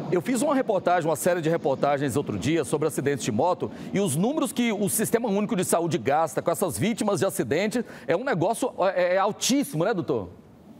Eu fiz uma reportagem, uma série de reportagens outro dia sobre acidentes de moto e os números que o Sistema Único de Saúde gasta com essas vítimas de acidente é um negócio altíssimo, né, doutor?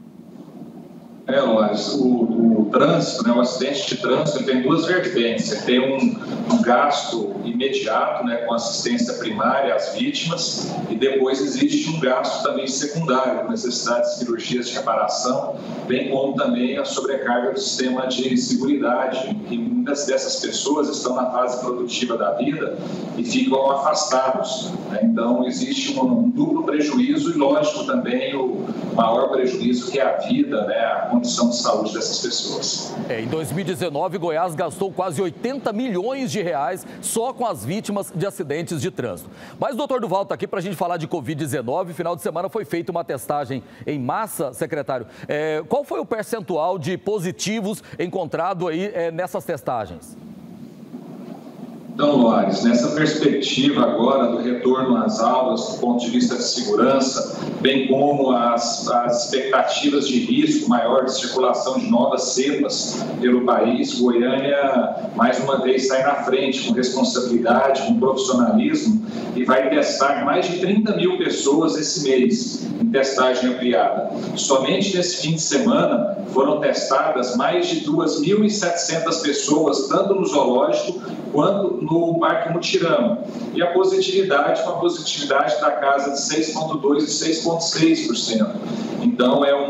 Loares, o trânsito, né, o acidente de trânsito tem duas vertentes. Você tem um gasto imediato, né, com assistência primária às vítimas, e depois existe um gasto também secundário, com necessidade de cirurgias de reparação, bem como também a sobrecarga do sistema de seguridade, que muitas dessas pessoas estão na fase produtiva da vida e ficam afastados, né? Então existe um duplo prejuízo e, lógico, também o maior prejuízo, que é a vida, né, a condição de saúde dessas pessoas. Em 2019, Goiás gastou quase 80 milhões de reais só com as vítimas de acidentes de trânsito. Mas o doutor Duval está aqui para a gente falar de Covid-19. Final de semana foi feita uma testagem em massa, secretário. Qual foi o percentual de positivos encontrado aí nessas testagens? Então, Loares, nessa perspectiva agora do retorno às aulas, do ponto de vista de segurança, bem como as expectativas de risco maior de circulação de novas cepas pelo país, Goiânia, mais uma vez, sai na frente com responsabilidade, com profissionalismo, e vai testar mais de 30 mil pessoas esse mês em testagem ampliada. Somente nesse fim de semana foram testadas mais de 2.700 pessoas, tanto no zoológico quanto no Parque Mutirama. E a positividade, uma positividade da casa de 6,2% e 6,6%. Então, é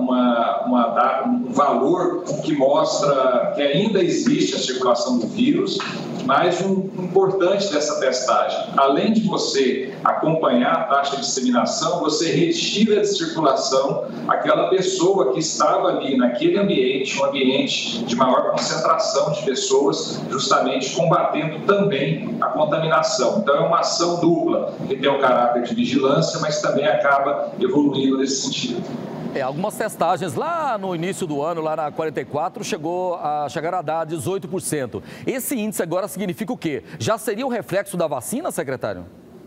um valor que mostra que ainda existe a circulação do vírus, mas o importante dessa testagem, além de você acompanhar a taxa de disseminação, você retira de circulação aquela pessoa que estava ali naquele ambiente, um ambiente de maior concentração de pessoas, justamente combatendo também a contaminação. Então, é uma ação dupla, que tem um caráter de vigilância, mas também acaba evoluindo nesse sentido. Algumas testagens lá no início do ano, lá na 44, chegaram a dar 18%. Esse índice agora significa o quê? Já seria o reflexo da vacina, secretário?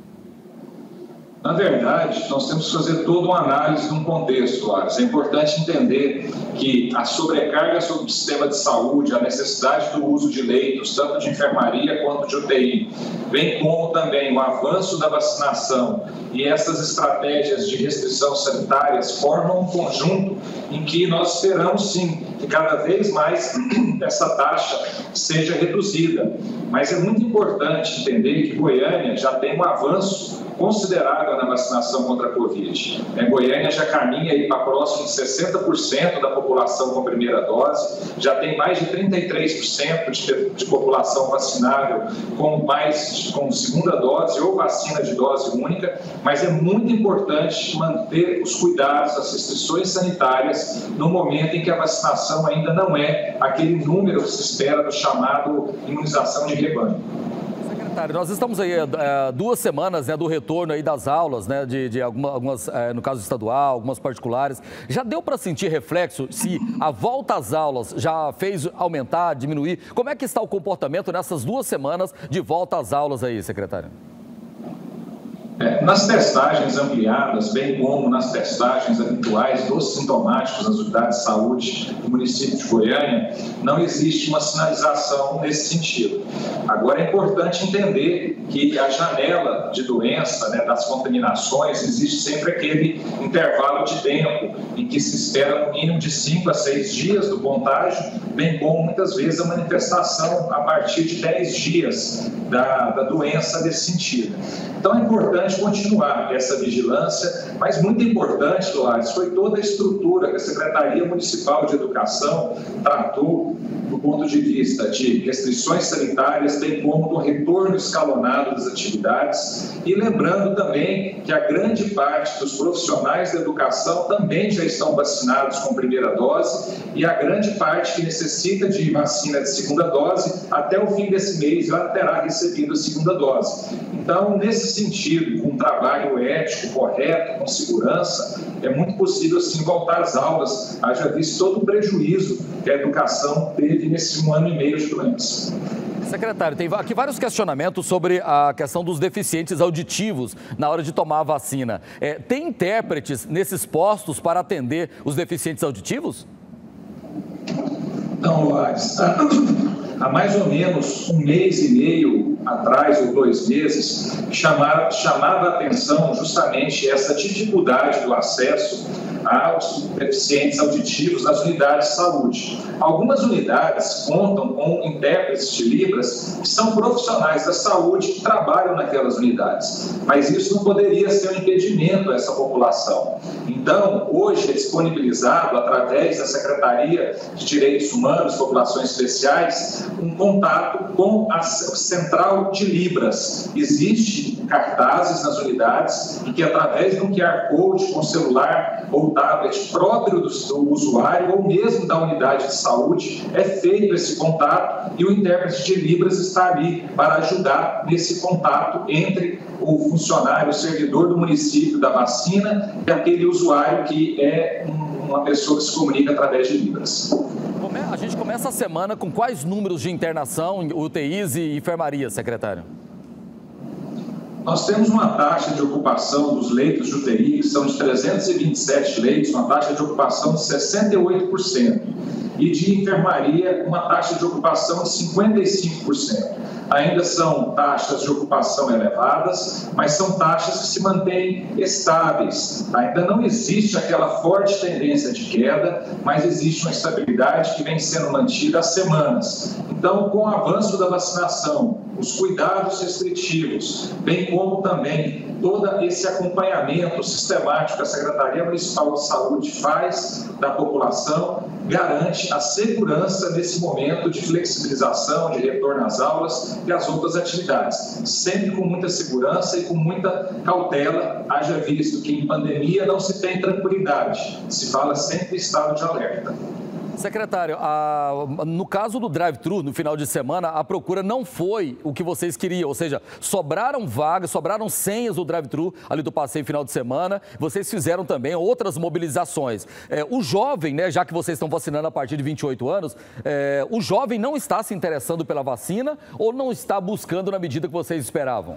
Na verdade, nós temos que fazer toda uma análise de um contexto, Lares. É importante entender que a sobrecarga sobre o sistema de saúde, a necessidade do uso de leitos, tanto de enfermaria quanto de UTI, bem como também o avanço da vacinação e essas estratégias de restrição sanitárias formam um conjunto em que nós esperamos, sim, que cada vez mais essa taxa seja reduzida. Mas é muito importante entender que Goiânia já tem um avanço considerável na vacinação contra a Covid. Goiânia já caminha aí para próximo de 60% da população com a primeira dose, já tem mais de 33% de população vacinável com segunda dose ou vacina de dose única, mas é muito importante manter os cuidados, as restrições sanitárias no momento em que a vacinação ainda não é aquele número que se espera do chamado imunização de rebanho. Secretário, nós estamos aí 2 semanas, né, do retorno aí das aulas, né, de algumas, no caso estadual, algumas particulares. Já deu para sentir reflexo se a volta às aulas já fez aumentar, diminuir? Como é que está o comportamento nessas 2 semanas de volta às aulas aí, secretário? Nas testagens ampliadas, bem como nas testagens habituais dos sintomáticos nas unidades de saúde do município de Goiânia, não existe uma sinalização nesse sentido. Agora, é importante entender que a janela de doença, né, das contaminações, existe sempre aquele intervalo de tempo em que se espera no mínimo de 5 a 6 dias do contágio, bem como muitas vezes a manifestação a partir de 10 dias da doença nesse sentido. Então, é importante continuar essa vigilância, mas muito importante, Loares, foi toda a estrutura que a Secretaria Municipal de Educação tratou do ponto de vista de restrições sanitárias, bem como do retorno escalonado das atividades, e lembrando também que a grande parte dos profissionais da educação também já estão vacinados com primeira dose, e a grande parte que necessita de vacina de segunda dose, até o fim desse mês já terá recebido a segunda dose. Então, nesse sentido, com um trabalho ético, correto, com segurança, é muito possível, sim, voltar às aulas, haja visto todo o prejuízo que a educação teve nesse 1 ano e meio de doença. Secretário, tem aqui vários questionamentos sobre a questão dos deficientes auditivos na hora de tomar a vacina. Tem intérpretes nesses postos para atender os deficientes auditivos? Não, Lares, há mais ou menos 1 mês e meio atrás, ou 2 meses, chamava a atenção justamente essa dificuldade do acesso aos deficientes auditivos nas unidades de saúde. Algumas unidades contam com intérpretes de Libras que são profissionais da saúde que trabalham naquelas unidades, mas isso não poderia ser um impedimento a essa população. Então, hoje é disponibilizado, através da Secretaria de Direitos Humanos e Populações Especiais, um contato com a Central de Libras. Existem cartazes nas unidades e que, através de um QR Code com celular ou tablet próprio do usuário ou mesmo da unidade de saúde, é feito esse contato e o intérprete de Libras está ali para ajudar nesse contato entre o funcionário, o servidor do município da vacina e aquele usuário que é uma pessoa que se comunica através de Libras. A gente começa a semana com quais números de internação, UTIs e enfermaria, secretário? Nós temos uma taxa de ocupação dos leitos de UTI, que são de 327 leitos, uma taxa de ocupação de 68%. E de enfermaria, uma taxa de ocupação de 55%. Ainda são taxas de ocupação elevadas, mas são taxas que se mantêm estáveis. Ainda não existe aquela forte tendência de queda, mas existe uma estabilidade que vem sendo mantida há semanas. Então, com o avanço da vacinação, os cuidados restritivos, bem como também todo esse acompanhamento sistemático que a Secretaria Municipal de Saúde faz da população, garante a segurança nesse momento de flexibilização, de retorno às aulas e às outras atividades, sempre com muita segurança e com muita cautela, haja visto que em pandemia não se tem tranquilidade, se fala sempre em estado de alerta. Secretário, no caso do drive-thru, no final de semana, a procura não foi o que vocês queriam, ou seja, sobraram vagas, sobraram senhas do drive-thru ali do passeio final de semana, vocês fizeram também outras mobilizações. O jovem, né, já que vocês estão vacinando a partir de 28 anos, o jovem não está se interessando pela vacina ou não está buscando na medida que vocês esperavam?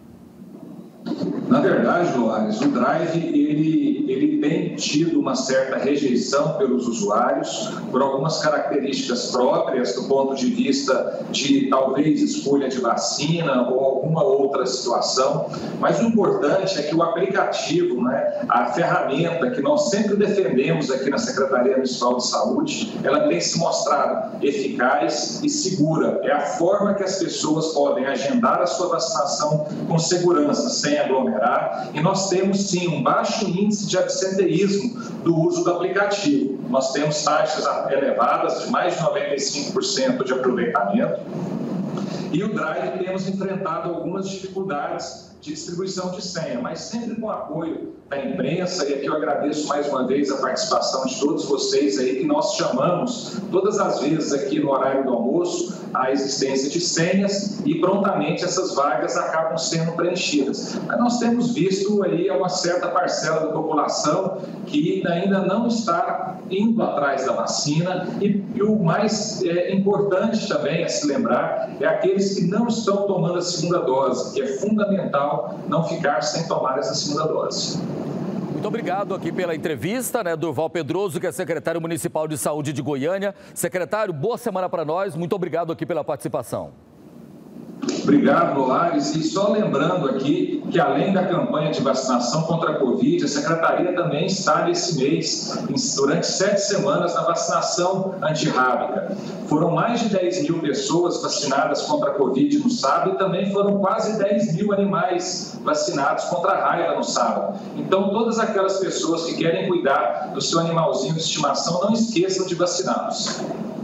Na verdade, Loares, o Drive, ele tem tido uma certa rejeição pelos usuários, por algumas características próprias do ponto de vista de, talvez, escolha de vacina ou alguma outra situação, mas o importante é que o aplicativo, né, a ferramenta que nós sempre defendemos aqui na Secretaria Municipal de Saúde, ela tem se mostrado eficaz e segura. É a forma que as pessoas podem agendar a sua vacinação com segurança, sem aglomerar, e nós temos sim um baixo índice de absenteísmo do uso do aplicativo. Nós temos taxas elevadas de mais de 95% de aproveitamento e o Drive temos enfrentado algumas dificuldades de distribuição de senha, mas sempre com apoio da imprensa, e aqui eu agradeço mais uma vez a participação de todos vocês aí, que nós chamamos todas as vezes aqui no horário do almoço a existência de senhas e prontamente essas vagas acabam sendo preenchidas. Mas nós temos visto aí uma certa parcela da população que ainda não está indo atrás da vacina e o mais importante também a se lembrar é aqueles que não estão tomando a segunda dose, que é fundamental não ficar sem tomar essa segunda dose. Muito obrigado aqui pela entrevista, né, Durval Pedroso, que é secretário municipal de saúde de Goiânia. Secretário, boa semana para nós. Muito obrigado aqui pela participação. Obrigado, Loares. E só lembrando aqui que, além da campanha de vacinação contra a Covid, a Secretaria também está nesse mês, durante 7 semanas, na vacinação antirrábica. Foram mais de 10 mil pessoas vacinadas contra a Covid no sábado e também foram quase 10 mil animais vacinados contra a raiva no sábado. Então, todas aquelas pessoas que querem cuidar do seu animalzinho de estimação, não esqueçam de vaciná-los.